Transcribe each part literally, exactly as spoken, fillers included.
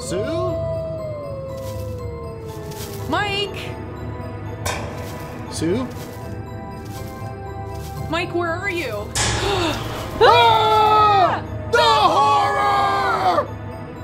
Sue? Mike! Sue? Mike, where are you? Ah! The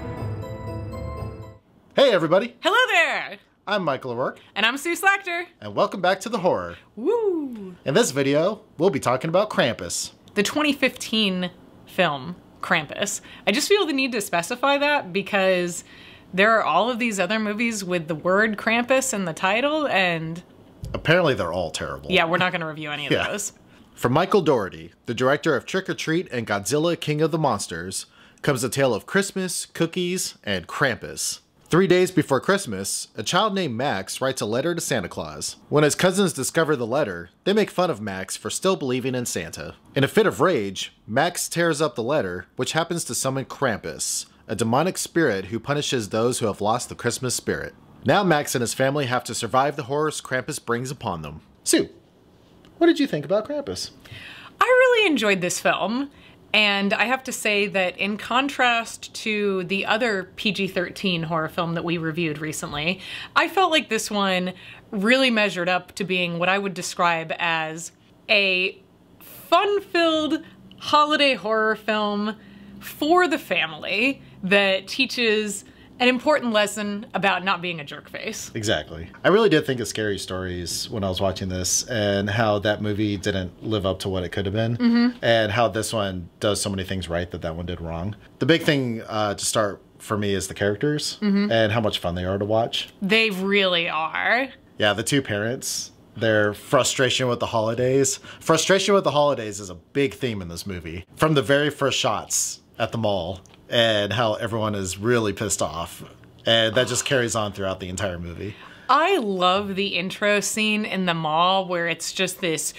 horror! Hey everybody, Hello there! I'm Michael O'Rourke. And I'm Sue Slactor. And welcome back to The Horror. Woo! In this video, we'll be talking about Krampus. The twenty fifteen film, Krampus. I just feel the need to specify that because there are all of these other movies with the word Krampus in the title, and... Apparently they're all terrible. Yeah, we're not going to review any of yeah. those. From Michael Dougherty, the director of Trick or Treat and Godzilla King of the Monsters, comes a tale of Christmas, cookies, and Krampus. Three days before Christmas, a child named Max writes a letter to Santa Claus. When his cousins discover the letter, they make fun of Max for still believing in Santa. In a fit of rage, Max tears up the letter, which happens to summon Krampus, a demonic spirit who punishes those who have lost the Christmas spirit. Now Max and his family have to survive the horrors Krampus brings upon them. Sue, what did you think about Krampus? I really enjoyed this film. And I have to say that in contrast to the other P G thirteen horror film that we reviewed recently, I felt like this one really measured up to being what I would describe as a fun-filled holiday horror film for the family that teaches an important lesson about not being a jerk face. Exactly. I really did think of Scary Stories when I was watching this, and how that movie didn't live up to what it could have been, mm-hmm. and how this one does so many things right that that one did wrong. The big thing uh, to start for me is the characters, mm-hmm. and how much fun they are to watch. They really are. Yeah, the two parents, their frustration with the holidays. Frustration with the holidays is a big theme in this movie. From the very first shots at the mall, and how everyone is really pissed off. And that just carries on throughout the entire movie. I love the intro scene in the mall where it's just this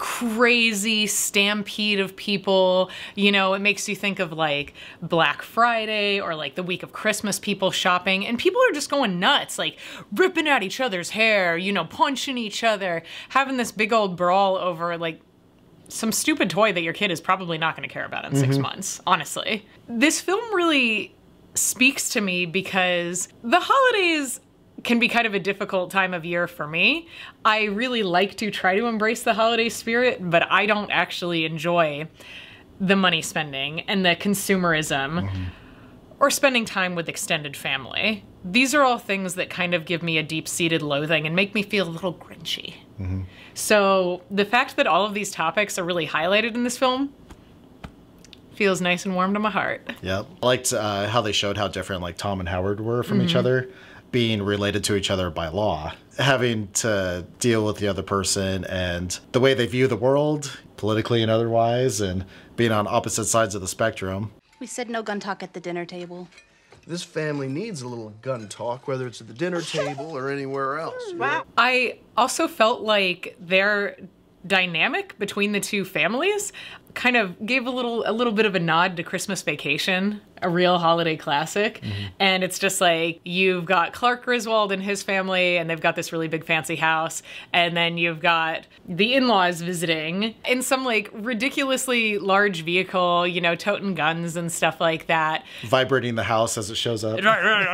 crazy stampede of people. You know, it makes you think of like Black Friday or like the week of Christmas, people shopping, and people are just going nuts, like ripping at each other's hair, you know, punching each other, having this big old brawl over like some stupid toy that your kid is probably not going to care about in six mm-hmm. months, honestly. This film really speaks to me because the holidays can be kind of a difficult time of year for me. I really like to try to embrace the holiday spirit, but I don't actually enjoy the money spending and the consumerism mm-hmm. or spending time with extended family. These are all things that kind of give me a deep-seated loathing and make me feel a little grinchy. Mm-hmm. So the fact that all of these topics are really highlighted in this film feels nice and warm to my heart. Yep. I liked uh, how they showed how different like Tom and Howard were from mm-hmm. each other, being related to each other by law, having to deal with the other person and the way they view the world, politically and otherwise, and being on opposite sides of the spectrum. We said no gun talk at the dinner table. This family needs a little gun talk, whether it's at the dinner table or anywhere else. Wow. I also felt like their dynamic between the two families kind of gave a little a little bit of a nod to Christmas Vacation, a real holiday classic. Mm-hmm. And it's just like, you've got Clark Griswold and his family, and they've got this really big fancy house. And then you've got the in-laws visiting in some like ridiculously large vehicle, you know, toting guns and stuff like that. Vibrating the house as it shows up.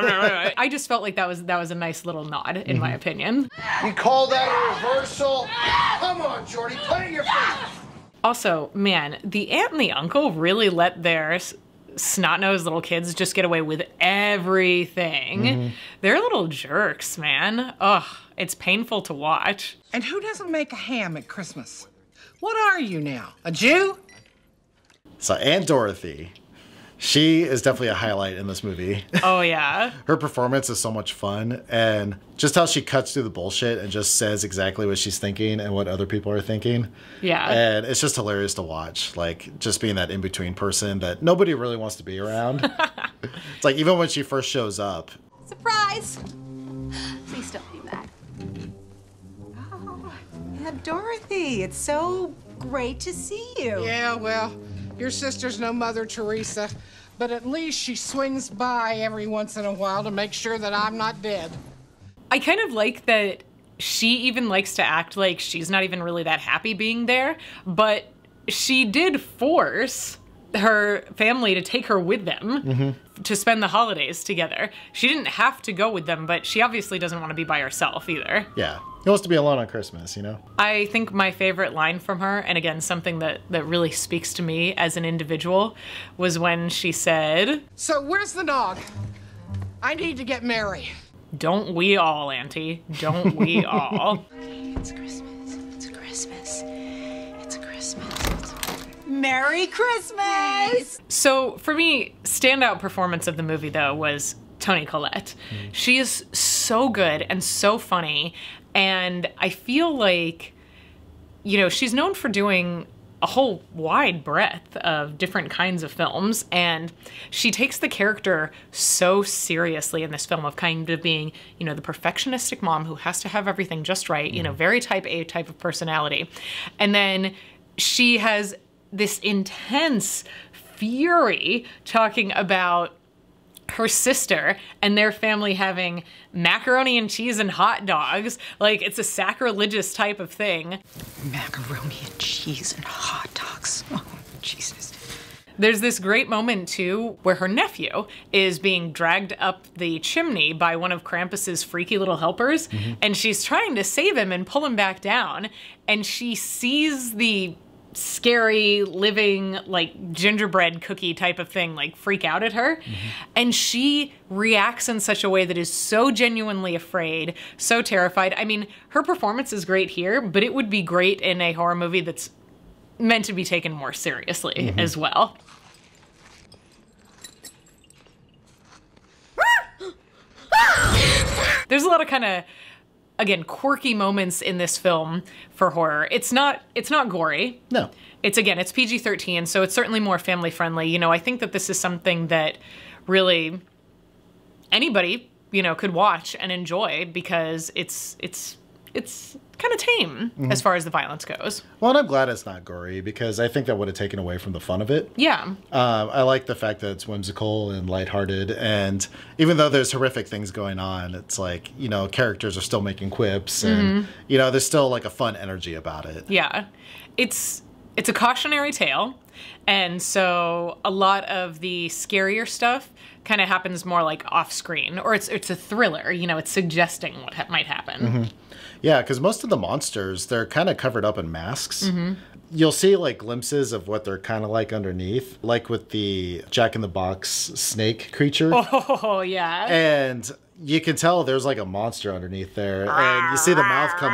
I just felt like that was that was a nice little nod, in mm-hmm. my opinion. You call that a reversal? Come on, Jordy, plant your feet. Also, man, the aunt and the uncle really let their snot-nosed little kids just get away with everything. Mm-hmm. They're little jerks, man. Ugh, it's painful to watch. And who doesn't make a ham at Christmas? What are you now, a Jew? So Aunt Dorothy, she is definitely a highlight in this movie. Oh, yeah. Her performance is so much fun, and just how she cuts through the bullshit and just says exactly what she's thinking and what other people are thinking. Yeah. And it's just hilarious to watch, like, just being that in-between person that nobody really wants to be around. It's like, even when she first shows up. Surprise! Please don't be mad. Oh, yeah, Dorothy, it's so great to see you. Yeah, well, your sister's no Mother Teresa, but at least she swings by every once in a while to make sure that I'm not dead. I kind of like that she even likes to act like she's not even really that happy being there, but she did force her family to take her with them mm-hmm. to spend the holidays together. She didn't have to go with them, but she obviously doesn't want to be by herself either. Yeah. He wants to be alone on Christmas, you know? I think my favorite line from her, and again, something that, that really speaks to me as an individual, was when she said, So where's the nog? I need to get Mary. Don't we all, Auntie? Don't we all? It's Christmas. It's Christmas. It's Christmas. Merry Christmas! So for me, standout performance of the movie, though, was Toni Collette. Mm. She is so good and so funny, and I feel like, you know, she's known for doing a whole wide breadth of different kinds of films, and she takes the character so seriously in this film of kind of being, you know, the perfectionistic mom who has to have everything just right, you know, very type A type of personality. And then she has this intense fury talking about her sister and their family having macaroni and cheese and hot dogs. Like, it's a sacrilegious type of thing. Macaroni and cheese and hot dogs. Oh, Jesus. There's this great moment, too, where her nephew is being dragged up the chimney by one of Krampus's freaky little helpers, mm-hmm. and she's trying to save him and pull him back down, and she sees the scary living like gingerbread cookie type of thing like freak out at her, mm-hmm. and she reacts in such a way that is so genuinely afraid, so terrified. I mean, her performance is great here, but it would be great in a horror movie that's meant to be taken more seriously, mm-hmm. as well. There's a lot of kind of, again, quirky moments in this film for horror. It's not it's not gory. No. It's, again, it's P G thirteen, so it's certainly more family friendly. You know, I think that this is something that really anybody, you know, could watch and enjoy because it's it's it's kind of tame, mm-hmm. as far as the violence goes. Well, and I'm glad it's not gory because I think that would have taken away from the fun of it. Yeah. Um, I like the fact that it's whimsical and lighthearted, and even though there's horrific things going on, it's like, you know, characters are still making quips, and, mm-hmm. you know, there's still like a fun energy about it. Yeah. It's, it's a cautionary tale, and so a lot of the scarier stuff kind of happens more like off screen, or it's it's a thriller, you know, it's suggesting what ha- might happen. Mm-hmm. Yeah, because most of the monsters, they're kind of covered up in masks. Mm-hmm. You'll see like glimpses of what they're kind of like underneath, like with the Jack-in-the-Box snake creature. Oh, yeah. And you can tell there's like a monster underneath there, and you see the mouth come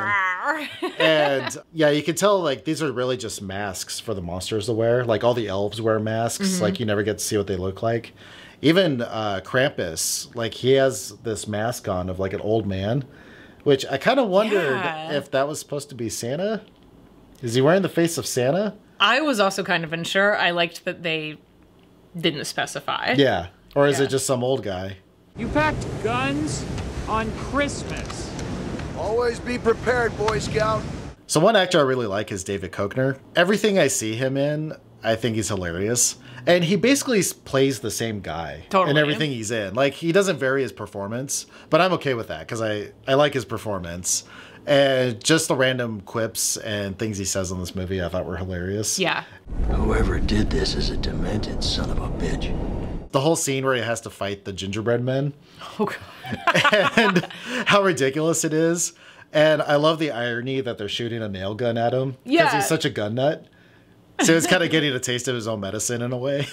open. And yeah, you can tell like these are really just masks for the monsters to wear. Like all the elves wear masks, mm-hmm. like you never get to see what they look like. Even uh, Krampus, like he has this mask on of like an old man, which I kind of wondered yeah. if that was supposed to be Santa. Is he wearing the face of Santa? I was also kind of unsure. I liked that they didn't specify. Yeah. Or is yeah. it just some old guy? You packed guns on Christmas. Always be prepared, Boy Scout. So one actor I really like is David Koechner. Everything I see him in, I think he's hilarious. And he basically plays the same guy totally. in everything he's in. Like, he doesn't vary his performance, but I'm okay with that because I, I like his performance. And just the random quips and things he says in this movie I thought were hilarious. Yeah. Whoever did this is a demented son of a bitch. The whole scene where he has to fight the gingerbread men. Oh, God. And how ridiculous it is. And I love the irony that they're shooting a nail gun at him. Yeah. Because he's such a gun nut. So he's kind of getting a taste of his own medicine in a way.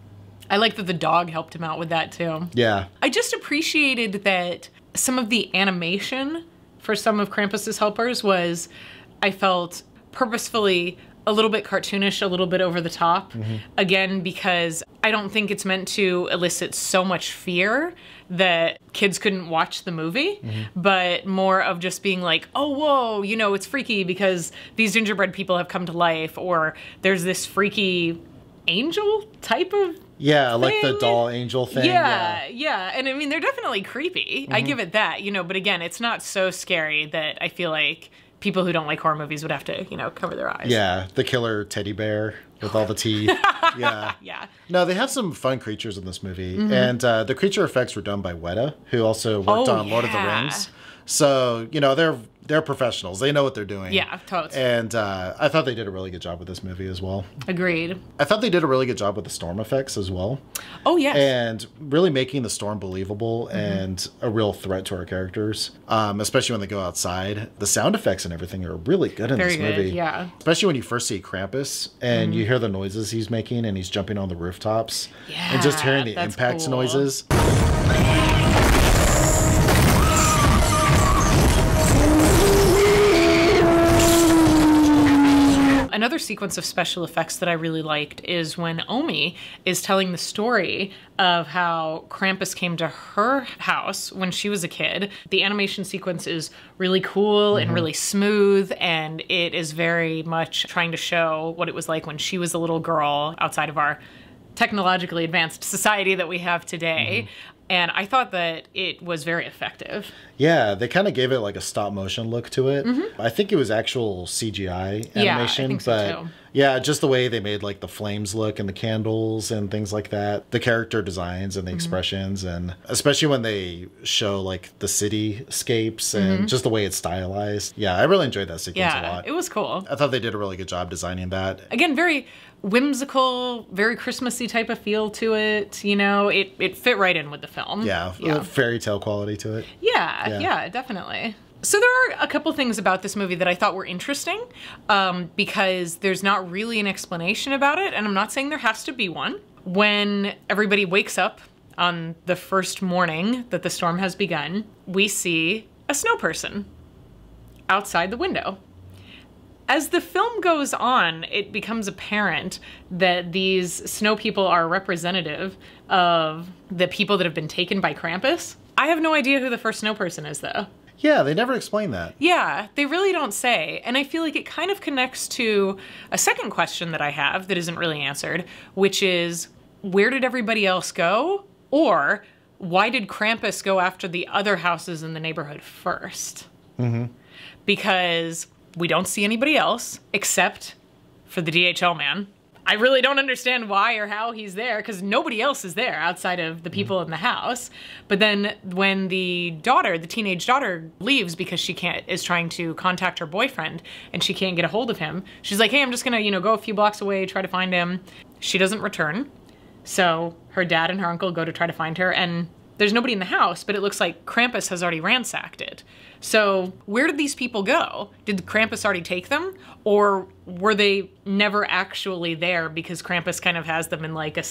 I like that the dog helped him out with that, too. Yeah. I just appreciated that some of the animation for some of Krampus's helpers was, I felt, purposefully a little bit cartoonish, a little bit over the top. Mm-hmm. Again, because I don't think it's meant to elicit so much fear that kids couldn't watch the movie, mm-hmm. but more of just being like, oh, whoa, you know, it's freaky because these gingerbread people have come to life, or there's this freaky angel type of Yeah, thing. like the doll angel thing. Yeah, yeah, yeah. And I mean, they're definitely creepy. Mm-hmm. I give it that, you know, but again, it's not so scary that I feel like people who don't like horror movies would have to, you know, cover their eyes. Yeah, the killer teddy bear with all the teeth. Yeah. Yeah. No, they have some fun creatures in this movie. Mm-hmm. And uh, the creature effects were done by Weta, who also worked oh, on yeah. Lord of the Rings. So, you know, they're they're professionals. They know what they're doing. Yeah, totally. And uh, I thought they did a really good job with this movie as well. Agreed. I thought they did a really good job with the storm effects as well. Oh, yes. And really making the storm believable Mm-hmm. and a real threat to our characters, um, especially when they go outside. The sound effects and everything are really good in Very this good, movie. yeah. Especially when you first see Krampus and Mm-hmm. you hear the noises he's making and he's jumping on the rooftops. Yeah, and just hearing the that's impact cool. noises. Another sequence of special effects that I really liked is when Omi is telling the story of how Krampus came to her house when she was a kid. The animation sequence is really cool Mm-hmm. and really smooth, and it is very much trying to show what it was like when she was a little girl outside of our technologically advanced society that we have today. Mm-hmm. And I thought that it was very effective. Yeah, they kind of gave it like a stop motion look to it. I think it was actual C G I Mm-hmm. Yeah, I animation, think so but too. yeah, just the way they made like the flames look and the candles and things like that, the character designs and the Mm-hmm. expressions, and especially when they show like the cityscapes and just the way it's stylized. Yeah, I really enjoyed that sequence a Mm-hmm. Yeah, lot. it was cool. I thought they did a really good job designing that. Again, very whimsical, very Christmassy type of feel to it. You know, it, it fit right in with the film. Yeah, Yeah. a fairy tale quality to it. Yeah, Yeah. yeah, definitely. So there are a couple things about this movie that I thought were interesting, um, because there's not really an explanation about it, and I'm not saying there has to be one. When everybody wakes up on the first morning that the storm has begun, we see a snow person outside the window. As the film goes on, it becomes apparent that these snow people are representative of the people that have been taken by Krampus. I have no idea who the first snow person is, though. Yeah, they never explain that. Yeah, they really don't say. And I feel like it kind of connects to a second question that I have that isn't really answered, which is, where did everybody else go? Or why did Krampus go after the other houses in the neighborhood first? Mm-hmm. Because we don't see anybody else except for the D H L man. I really don't understand why or how he's there, because nobody else is there outside of the people in the house. But then when the daughter, the teenage daughter, leaves because she can't is trying to contact her boyfriend and she can't get a hold of him, she's like, hey, I'm just gonna, you know, go a few blocks away, try to find him. She doesn't return. So her dad and her uncle go to try to find her, and there's nobody in the house, but it looks like Krampus has already ransacked it. So where did these people go? Did Krampus already take them? Or were they never actually there because Krampus kind of has them in like a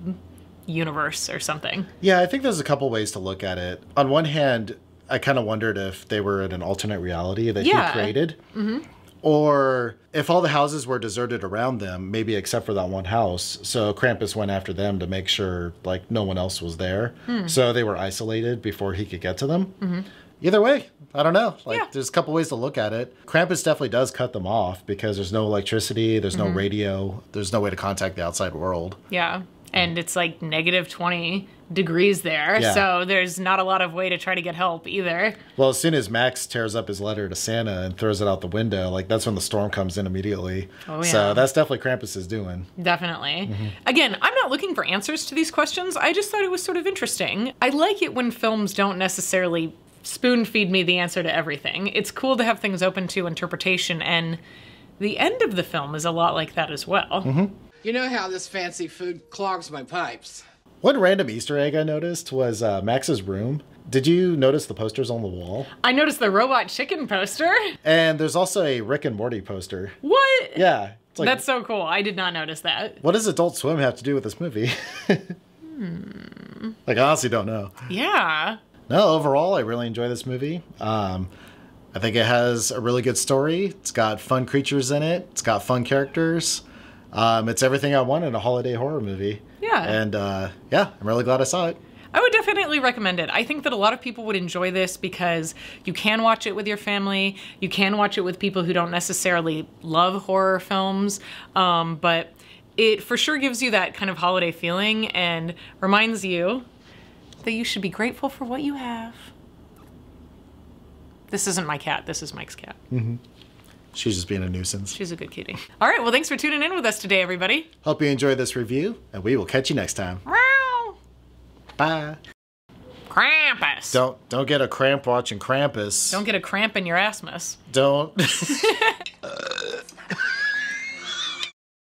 sub-universe or something? Yeah, I think there's a couple ways to look at it. On one hand, I kind of wondered if they were in an alternate reality that Yeah. he created. Mm-hmm. Or if all the houses were deserted around them, maybe except for that one house. So Krampus went after them to make sure like no one else was there. Hmm. So they were isolated before he could get to them. Mm-hmm. Either way, I don't know. Like, Yeah. there's a couple ways to look at it. Krampus definitely does cut them off because there's no electricity, there's no Mm-hmm. radio, there's no way to contact the outside world. Yeah. And it's like negative twenty degrees there. Yeah. So there's not a lot of way to try to get help either. Well, as soon as Max tears up his letter to Santa and throws it out the window, like that's when the storm comes in immediately. Oh, yeah. So that's definitely Krampus is doing. Definitely. Again, I'm not looking for answers to these questions. I just thought it was sort of interesting. I like it when films don't necessarily spoon feed me the answer to everything. It's cool to have things open to interpretation, and the end of the film is a lot like that as well. Mm-hmm. You know how this fancy food clogs my pipes. One random Easter egg I noticed was uh, Max's room. Did you notice the posters on the wall? I noticed the robot chicken poster. And there's also a Rick and Morty poster. What? Yeah. It's like, That's so cool. I did not notice that. what does Adult Swim have to do with this movie? hmm. Like, I honestly don't know. Yeah. No, overall, I really enjoy this movie. Um, I think it has a really good story. It's got fun creatures in it. It's got fun characters. Um, it's everything I want in a holiday horror movie. Yeah. And uh, yeah, I'm really glad I saw it. I would definitely recommend it. I think that a lot of people would enjoy this because you can watch it with your family. You can watch it with people who don't necessarily love horror films. Um, but it for sure gives you that kind of holiday feeling and reminds you that you should be grateful for what you have. This isn't my cat. This is Mike's cat. Mm-hmm. She's just being a nuisance. She's a good kitty. All right. Well, thanks for tuning in with us today, everybody. Hope you enjoyed this review, and we will catch you next time. Meow. Bye. Krampus. Don't don't get a cramp watching Krampus. Don't get a cramp in your asmus. Don't.